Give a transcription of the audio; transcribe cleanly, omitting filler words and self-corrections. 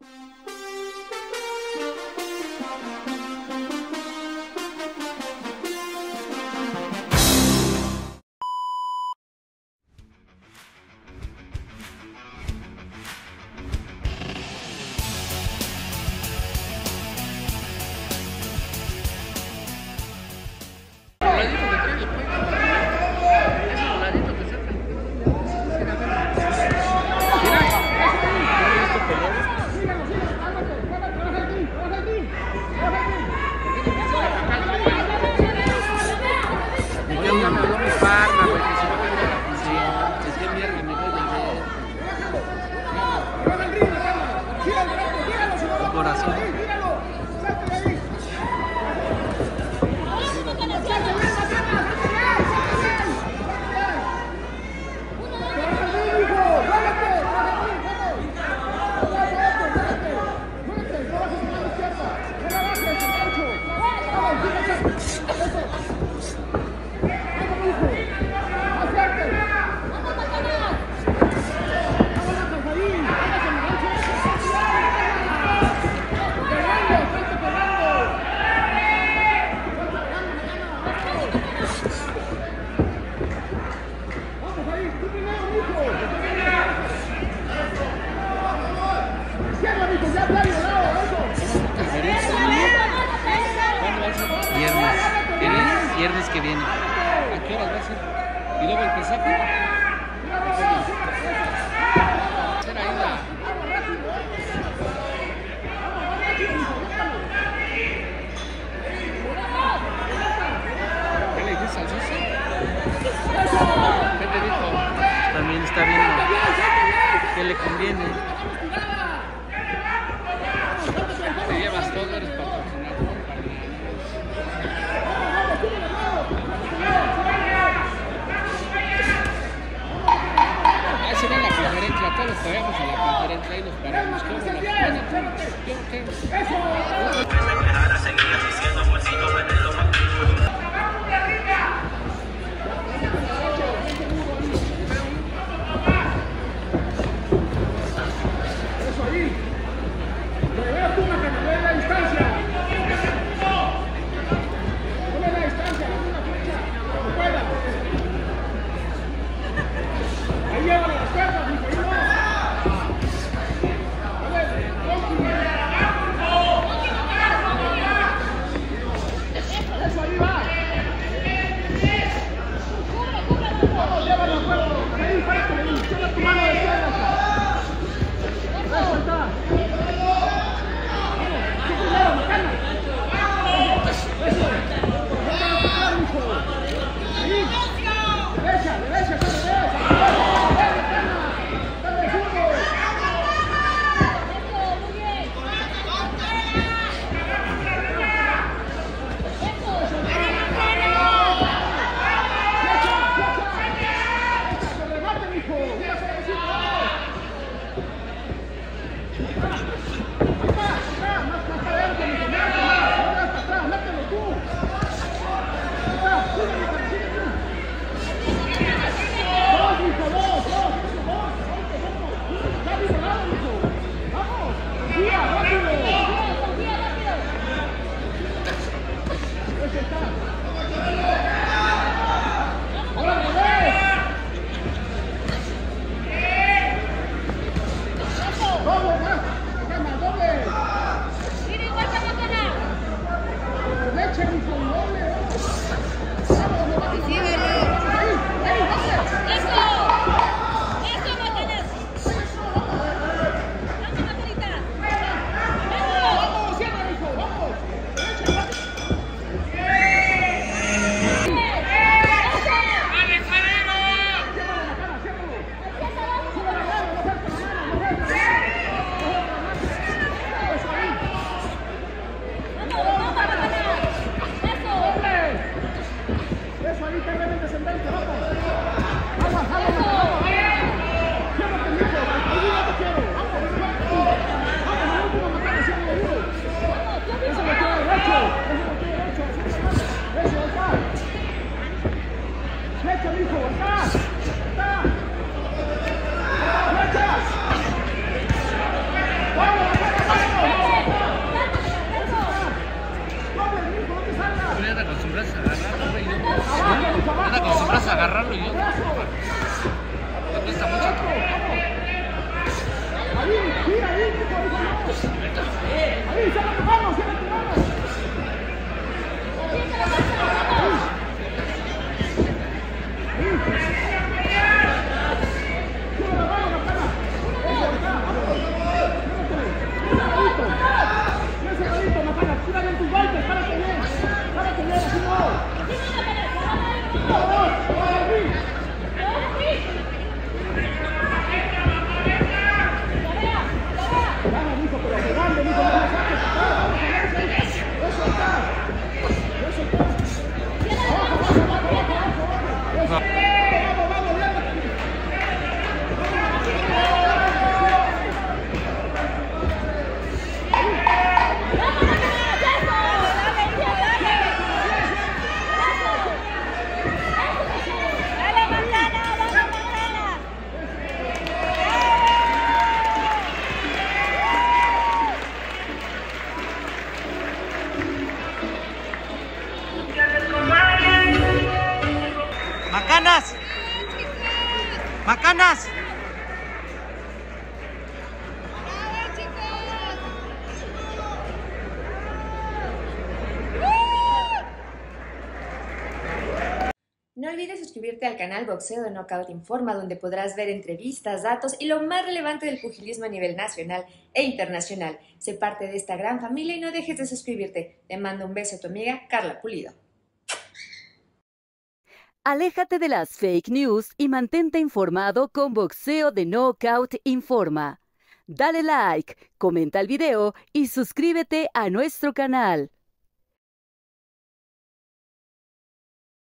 Viernes que viene. ¿A qué horas va a ser? Y luego el pesaje. Será ahí la... ¿Qué le dices al socio? ¿Qué te dijo? También está viendo qué le conviene. Te llevas todo, eres patrocinador. Ahí se ve la conferencia, todos pegamos a la conferencia y nos paramos. ¡Macanas! ¡Macanas! No olvides suscribirte al canal Boxeo de Knockout Informa, donde podrás ver entrevistas, datos y lo más relevante del pugilismo a nivel nacional e internacional. Sé parte de esta gran familia y no dejes de suscribirte. Te mando un beso a tu amiga Carla Pulido. Aléjate de las fake news y mantente informado con Boxeo de Knockout Informa. Dale like, comenta el video y suscríbete a nuestro canal.